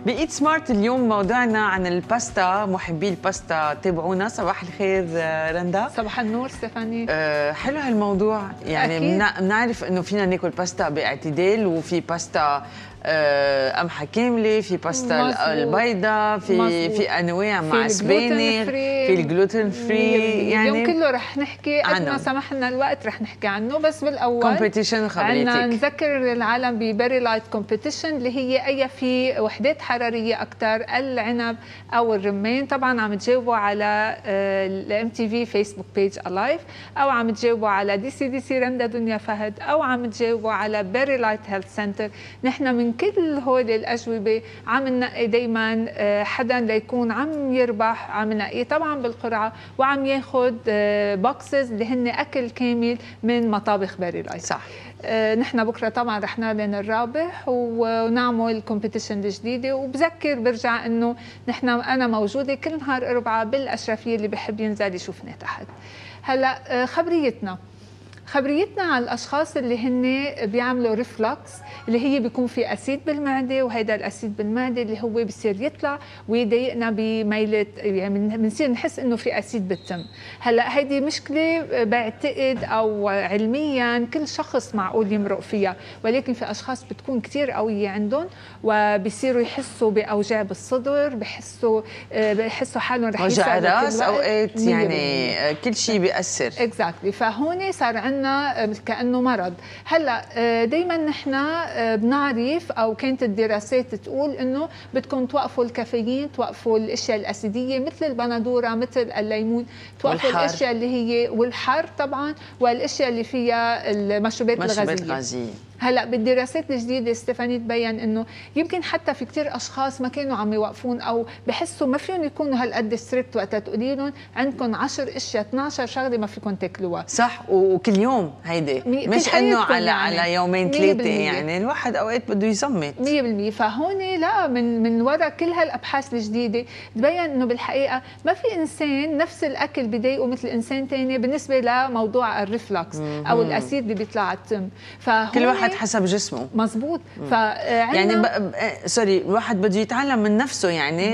بإيت سمارت اليوم موضوعنا عن الباستا. محبي الباستا تابعونا. صباح الخير رندا. صباح النور ستيفاني. حلو هالموضوع، يعني بنعرف انه فينا ناكل باستا باعتدال، وفي باستا قمحة كاملة، في باستا البيضاء، في انواع مع سبانخ، في الجلوتين فري. يعني اليوم كله رح نحكي قد ما سمح لنا الوقت رح نحكي عنه، بس بالاول كومبيتيشن خبريتك. عنا نذكر العالم ببيري لايت كومبيتيشن اللي هي اي في وحدات حراريه اكثر، العنب او الرمان. طبعا عم تجاوبوا على الام تي في فيسبوك بيج الايف، او عم تجاوبوا على دي سي رندا دنيا فهد، او عم تجاوبوا على بيري لايت هيلث سنتر. نحن من كل هول الاجوبه عم ننقي دائما حدا ليكون عم يربح، عم ننقيه طبعا بالقرعه، وعم ياخذ بوكسز اللي هن اكل كامل من مطابخ بيري لايت. صح. نحن بكره طبعا رح نعلن الرابح ونعمل كومبيتيشن جديده، وبذكر برجع انه انا موجوده كل نهار اربعاء بالاشرفيه، اللي بحب ينزل يشوفنا تحت. هلا خبريتنا على الاشخاص اللي هن بيعملوا ريفلكس، اللي هي بيكون في اسيد بالمعده، وهذا الاسيد بالمعده اللي هو بصير يطلع ويضايقنا بميله، يعني بنصير نحس انه في اسيد بالتم. هلا هيدي مشكله بعتقد او علميا كل شخص معقول يمرق فيها، ولكن في اشخاص بتكون كثير قويه عندهم وبصيروا يحسوا باوجاع بالصدر، بحسوا حالهم رح وجع راس اوقات، يعني كل شيء بيأثر. اكزاكتلي. فهون صار عندنا كأنه مرض. هلا دائما نحن بنعرف، او كانت الدراسات تقول انه بدكم توقفوا الكافيين، توقفوا الاشياء الاسيديه مثل البندوره، مثل الليمون، توقفوا الاشياء اللي هي والحر طبعا، والاشياء اللي فيها المشروبات الغازيه. هلا بالدراسات الجديده ستيفاني تبين انه يمكن حتى في كثير اشخاص ما كانوا عم يوقفون، او بحسوا ما فيهم يكونوا هالقد ستريكت وقتها تقولي لهم عندكم 10 اشياء 12 شغله ما فيكم تاكلوها. صح، وكل يوم هيدي مش انه على يومين ثلاثه، يعني الواحد اوقات بده يزمت 100%. فهون لا، من وراء كل هالابحاث الجديده تبين انه بالحقيقه ما في انسان نفس الاكل بضايقه مثل انسان ثاني بالنسبه لموضوع الريفلكس او الاسيد اللي بيطلع على التم. كل واحد حسب جسمه. مزبوط. يعني سوري، الواحد بده يتعلم من نفسه، يعني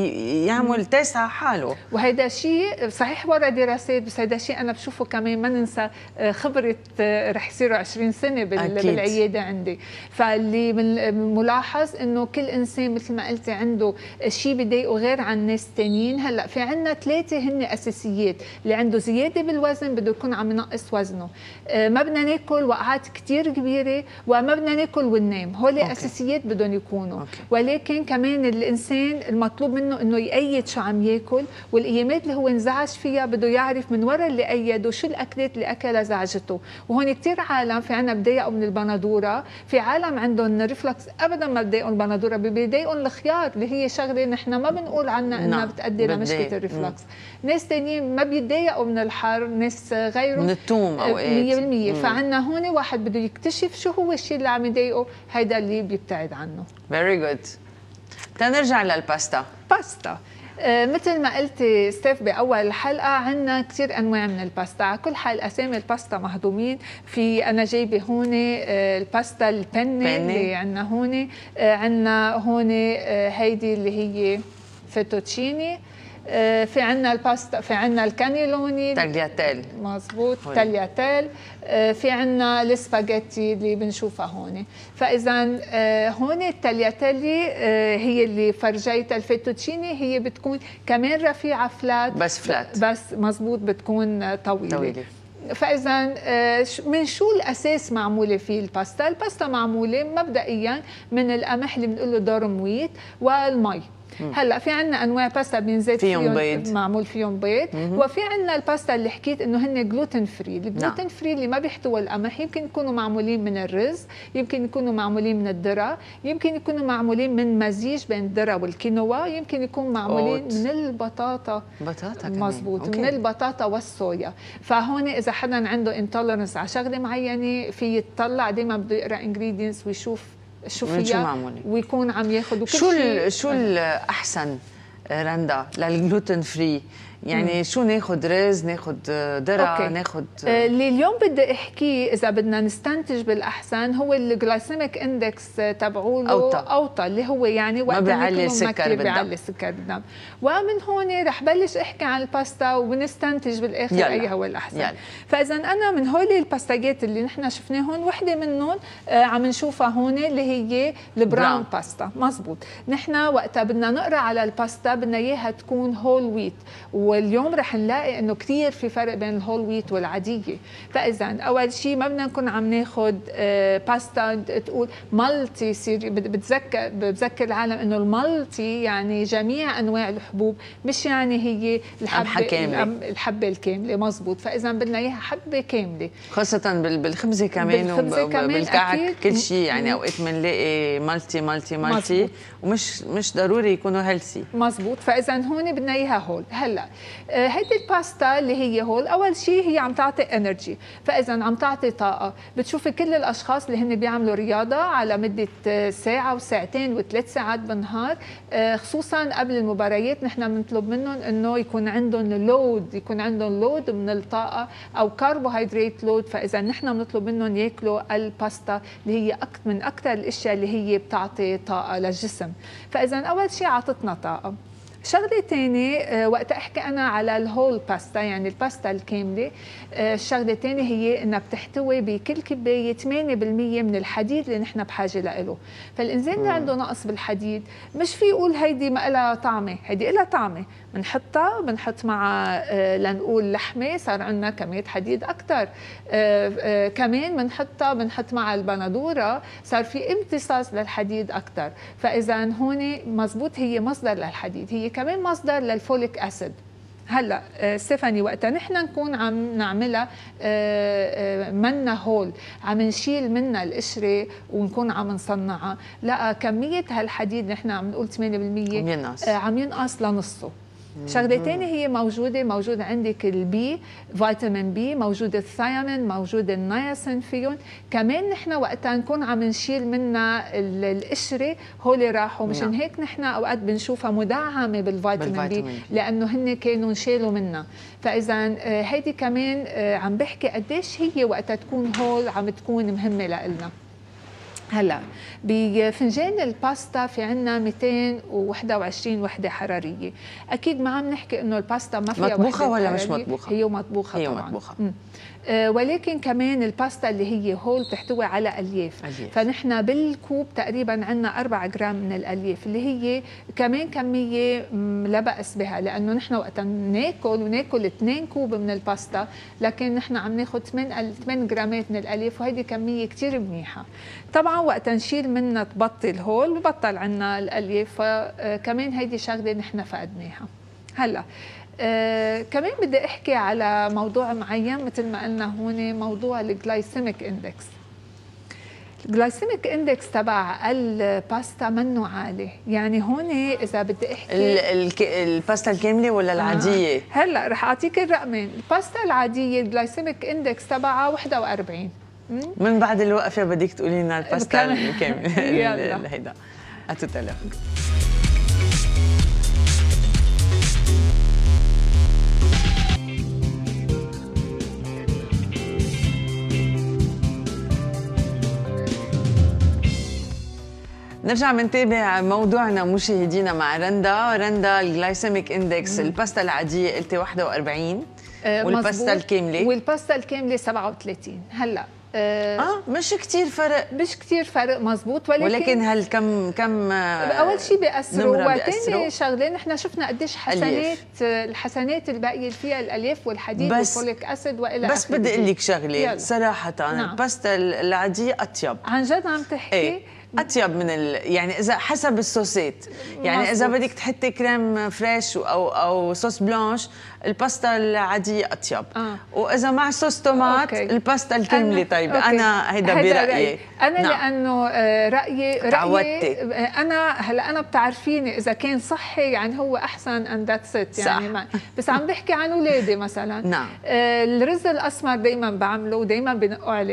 يعمل تيست على حاله. وهذا شيء صحيح ورا دراسات، بس هذا شيء انا بشوفه كمان ما ننسى خبره رح يصيروا 20 سنه بالعياده عندي. فاللي ملاحظ انه كل انسان مثل ما قلتي عنده شيء بضايقه غير عن ناس ثانيين. هلا في عندنا 3 هن اساسيات. اللي عنده زياده بالوزن بده يكون عم ينقص وزنه، ما بدنا ناكل وقعات كثير كبيره، وما بدنا ناكل وننام. هول اساسيات بدهم يكونوا. ولكن كمان الانسان المطلوب منه انه يقيد شو عم ياكل، والايامات اللي هو انزعج فيها بده يعرف من وراء اللي قيده شو الاكلات اللي اكلها زعجته. وهون كثير عالم في عنا بضايقوا من البندوره، في عالم عندهم ريفلكس ابدا ما بضايقهم البندوره، بضايقهم الخيار اللي هي شغله نحن ما بنقول عنها انها بتؤدي لمشكله الريفلكس. ناس ثانيين ما بيتضايقوا من الحر، ناس غيرهم من الثوم اوقات 100%. فعنا هون واحد بده يكتشف شو هو الشيء اللي عم يضايقه، هيدا اللي بيبتعد عنه. فيري جود. تنرجع للباستا. باستا مثل ما قلتي ستيف باول الحلقه، عندنا كثير انواع من الباستا. على كل حال اسامي الباستا مهضومين. في انا جايبه هون الباستا البنه اللي عندنا هون، عندنا هون هيدي اللي هي فيتوتشيني، في عندنا الباستا، في عندنا الكانيلوني تالياتيل. مزبوط، تالياتيل. في عندنا السباجيتي اللي بنشوفها هون. فاذا هون التالياتيلي هي اللي فرجيتها. الفيتوتشيني هي بتكون كمان رفيعه فلات، بس مزبوط بتكون طويله. فاذا من شو الاساس معموله فيه الباستا؟ الباستا معموله مبدئيا من القمح اللي بنقول له دورمويت والمي. هلا في عندنا انواع باستا بينزيد فيهم بيض، معمول فيهم بيض. وفي عندنا الباستا اللي حكيت انه هن جلوتين فري. الجلوتين فري اللي ما بيحتوى القمح يمكن يكونوا معمولين من الرز، يمكن يكونوا معمولين من الذره، يمكن يكونوا معمولين من مزيج بين الذره والكينوا، يمكن يكون معمولين من البطاطا. مزبوط، من البطاطا والصويا. فهون اذا حدا عنده انتولرنس على شغله معينه في يتطلع، دائما بده يقرا انجريدينتس ويشوف شو فيها ويكون عم ياخذ. شو الاحسن رندا للجلوتين فري؟ يعني شو ناخد؟ رز، ناخد درع، ناخد اللي اليوم بدي احكيه اذا بدنا نستنتج بالاحسن هو الجلايسيميك اندكس تبعوله اوطى اللي هو يعني وقت ما بيعلي السكر بالدم. ومن هون رح بلش احكي عن الباستا وبنستنتج بالاخر اي هو الاحسن. فاذا انا من هول الباستاجات اللي نحن شفناهم وحده منهم عم نشوفها هون اللي هي البراون باستا. مزبوط. نحن وقتها بدنا نقرا على الباستا بدنا اياها تكون هول ويت، واليوم رح نلاقي انه كثير في فرق بين الهول ويت والعاديه. فاذا اول شيء ما بدنا نكون عم ناخذ باستا تقول مالتي سيري. بذكر العالم انه المالتي يعني جميع انواع الحبوب، مش يعني هي الحبه الكامله. مزبوط. فاذا بدنا اياها حبه كامله، خاصه بالخبزه كمان وبالكعك كل شيء. يعني اوقات بنلاقي مالتي ومش ضروري يكونوا هيلثي. مزبوط. فاذا هون بدنا اياها هول. هلا هيدي الباستا اللي هي هول اول شيء هي عم تعطي انرجي، فاذا عم تعطي طاقه. بتشوفي كل الاشخاص اللي هن بيعملوا رياضه على مده ساعه وساعتين وثلاث ساعات بالنهار، خصوصا قبل المباريات نحن بنطلب منهم انه يكون عندهم لود من الطاقه او كربوهيدرات لود. فاذا نحن بنطلب منهم ياكلوا الباستا اللي هي من اكثر الاشياء اللي هي بتعطي طاقه للجسم. فاذا اول شيء عطتنا طاقه. شغله ثانيه وقت احكي انا على الهول باستا يعني الباستا الكامله، الشغله الثانيه هي انها بتحتوي بكل كبايه 8% من الحديد اللي نحن بحاجه له. فالانسان اللي عنده نقص بالحديد مش في يقول هيدي ما لها طعمه، هيدي لها طعمه. بنحط مع لنقول لحمه صار عندنا كميه حديد اكثر. كمان بنحط مع البندوره صار في امتصاص للحديد اكثر. فاذا هون مزبوط هي مصدر للحديد، هي كمان مصدر للفوليك اسيد. هلا ستيفاني وقتها نحن نكون عم نعملها منا هول، عم نشيل منها القشره ونكون عم نصنعها، لا كميه هالحديد نحن عم نقول 8% عم ينقص لنصه. شغله ثانيه هي موجوده عندك البي، فيتامين بي، موجود الثيامين، موجود النياسين فيهم. كمان نحن وقتها نكون عم نشيل منها القشره هول راحوا. مشان هيك نحن اوقات بنشوفها مدعمه بالفيتامين بي لانه هن كانوا انشالوا منها. فاذا هيدي كمان عم بحكي قديش هي وقتها تكون هول عم تكون مهمه لنا. هلا بفنجان الباستا في عنا 221 وحده حراريه. اكيد ما عم نحكي انه الباستا ما فيها مطبوخه ولا مش مطبوخه؟ هي مطبوخه هي طبعا مطبوخه. ولكن كمان الباستا اللي هي هول بتحتوي على الياف. فنحن بالكوب تقريبا عندنا 4 جرام من الالياف اللي هي كمان كميه لا باس بها، لانه نحن وقت ناكل 2 كوب من الباستا لكن نحن عم ناخذ 8 جرامات من الالياف، وهيدي كميه كثير منيحه. طبعا وقت نشيل منها تبطل هول ببطل عندنا الالياف، فكمان هيدي شغله نحن فقدناها. هلا كمان بدي احكي على موضوع معين مثل ما قلنا هون، موضوع الجلايسيميك اندكس. الجلايسيميك اندكس تبع الباستا منه عالي، يعني هون اذا بدي احكي الباستا الكامله ولا العاديه؟ هلا رح اعطيك الرقمين. الباستا العاديه الجلايسيميك اندكس تبعها 41. من بعد الوقفه بدك تقولي لنا الباستا الكامله. هيدا اتوتلا. نرجع منتابع موضوعنا مشاهدينا مع رندا الجلايسيميك اندكس الباستا العاديه قلتي 41 والباستا الكامله والباستا الكامله 37. هلا مش كتير فرق مزبوط، ولكن هل كم اول شيء بيأثروا، وثاني شغله نحن شفنا قديش الحسنات الباقيه اللي فيها الالياف والحديد والفوليك اسيد والى بس بدي اقول لك شغله صراحه. الباستا العاديه اطيب عن جد. عم تحكي اطيب من يعني اذا حسب الصوصات، يعني مزبوط. اذا بدك تحطي كريم فريش او صوص بلانش الباستا العاديه اطيب. واذا مع صوص طماط الباستا الكامله طيبه. انا هيدا برايي انا لانه رايي انا بتعرفيني اذا كان صحي يعني هو احسن اند ذاتس ات يعني بس عم بحكي عن اولادي مثلا. نعم. الرز الاسمر دائما بعمله ودائما بنقوا عليه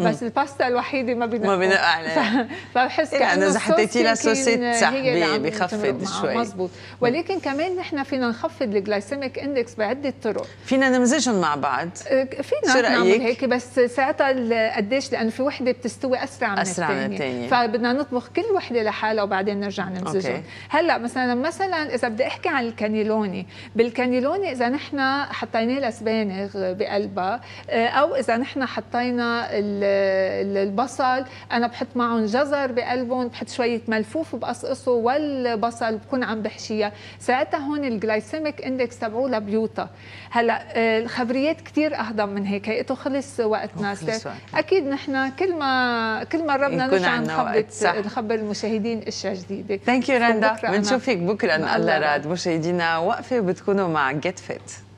بس الباستا الوحيده ما بنقع عليها. فبحس كأنه إذا حطيتي لها سوسيت صح بخفض شوي. مزبوط. ولكن كمان نحن فينا نخفض الجلايسيميك اندكس بعده طرق. فينا نمزجهم مع بعض. فينا نعمل هيك، بس ساعتها قديش، لانه في وحده بتستوي اسرع من الثانيه، فبدنا نطبخ كل وحده لحالها وبعدين نرجع نمزجهم. هلا مثلا اذا بدي احكي عن الكانيلوني، بالكانيلوني اذا نحن حطينا لها سبانغ بقلبها، او اذا نحن حطينا البصل، انا بحط معهم جزر بقلبهم، بحط شويه ملفوف وبقصقصه والبصل بكون عم بحشيها، ساعتها هون الجلايسيميك اندكس تبعولها بيوطى. هلا الخبريات كثير اهضم من هيك، هيئته خلص وقتنا. اكيد نحن كل مره بدنا نرجع نخبر المشاهدين اشياء جديده. ثانك يو رندا، بنشوفك بكره ان الله راد. مشاهدينا وقفه وبتكونوا مع جيت فيت.